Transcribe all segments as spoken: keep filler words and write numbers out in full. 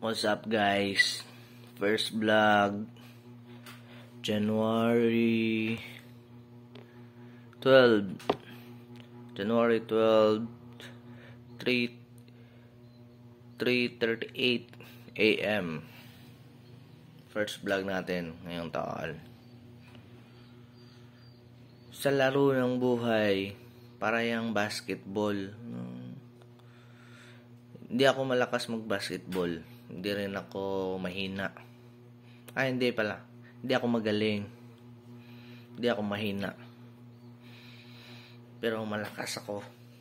What's up guys? First vlog January twelfth January twelfth three thirty-eight a m First vlog natin ngayong taon. Sa laro ng buhay, para yung basketball. Hindi ako malakas mag-basketball. Hindi rin ako mahina. Ah, hindi pala. Hindi ako magaling. Hindi ako mahina. Pero malakas ako.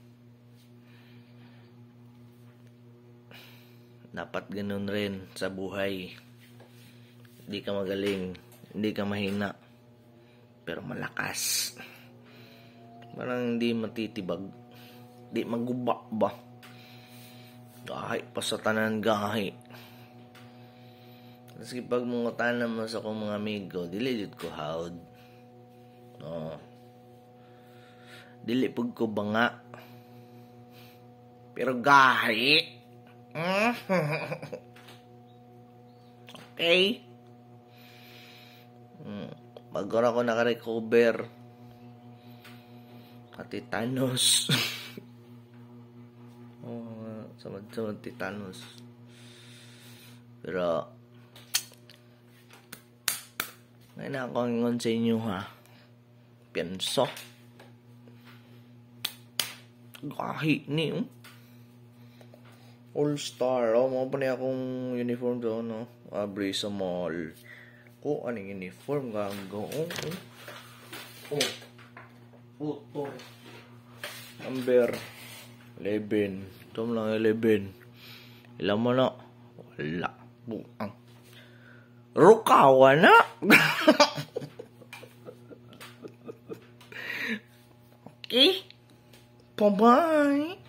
Dapat ganun rin sa buhay. Hindi ka magaling. Hindi ka mahina. Pero malakas. Parang hindi matitibag. Hindi maguba ba? Gahi pa sa tanan gahi. Kasi pag mga tanan mo sa kong mga amigo, dili jud ko hawd. No. Dili pug ko banga. Pero gahi. Okay? Bago ako naka-recover at titanos. Oh, samad-samad titanos. Pero ngayon ako ngon sa inyo ha. Pienso. Gahi ni um. All Star. Oh, mga pa niya akong uniform doon, no? Abri sa mall. Oh, anong uniform gago? Oh, oh. Oh. Oh, oh. Number eleven. Ito lang eleven. Ilan mo na? Wala. Buang. Rukawa na. Okay. Bye-bye.